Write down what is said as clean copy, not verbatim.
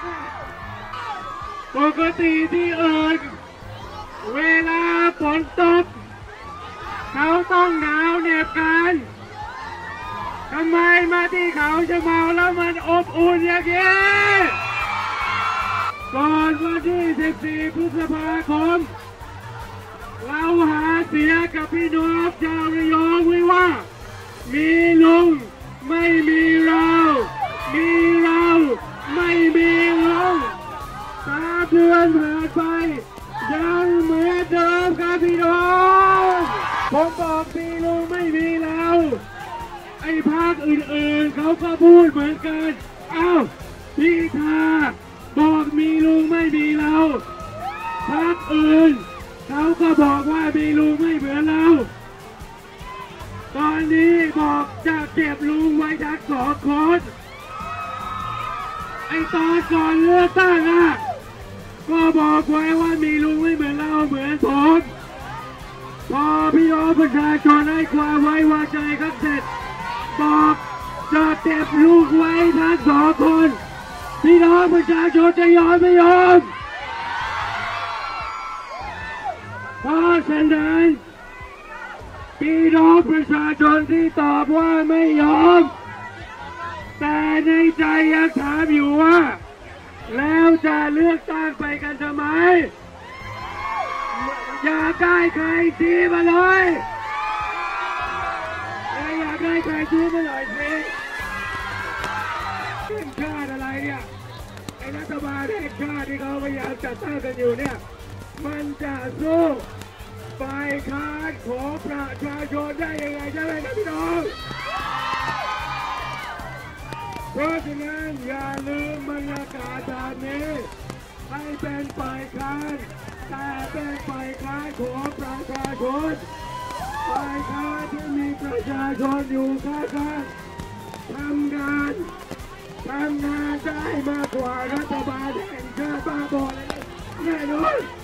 ปกติที่อื่นเวลาฝนตกเขาต้องหนาวเหน็บกันทำไมมาที่เขาจะเมาแล้วมันอบอุ่นอย่างนี้ก่อนวันที่14 พฤษภาคมเราหาเสียกับพี่น้องชาวระยองไว้ว่ามีลุงไม่มีเรามีเราไม่มีลุง3 เดือนผ่านไปยังเหมือนเดิมครับพี่น้องผมบอกมีลุงไม่มีเราไอ้ภาคอื่นๆเขาก็พูดเหมือนกันอ้าวพี่ธาบอกมีลุงไม่มีเราภาคอื่นเขาก็บอกว่ามีลุงไม่เหมือนเราตอนนี้บอกจะเก็บลุงไว้ทั้ง2 คนไอ้ตอนก่อนเลือกตั้งก็บอกไว้ว่ามีลุงไม่เหมือนเราเหมือนผมพอพี่น้องประชาชนให้ความไว้วางใจกันเสร็จบอกจะเก็บลูกไว้ทั้ง2 คนพี่น้องประชาชนจะยอมไม่ยอมเพราะฉะนั้นพี่น้องประชาชนที่ตอบว่าไม่ยอมแต่ในใจยังถามอยู่ว่าแล้วจะเลือกตั้งไปกันทำไมอยากได้ใครชี้มาเลยอยากได้ใครชี้มาหน่อยสิขึ้นชาติอะไรเนี่ยไอ้รัฐบาลแห่งชาติที่เขาพยายามจัดตั้งกันอยู่เนี่ยมันจะสู้ฝ่ายค้านของประชาชนได้ยังไงใช่ไหมครับพี่น้องเพราะฉะนั้นอย่าลืมบรรยากาศแบบนี้ให้เป็นฝ่ายค้านแต่เป็นฝ่ายค้านของประชาชนฝ่ายค้านที่มีประชาชนอยู่ข้างๆทำงานได้มากกว่ารัฐบาลแห่งชาติบ้าบอเลยแน่นอน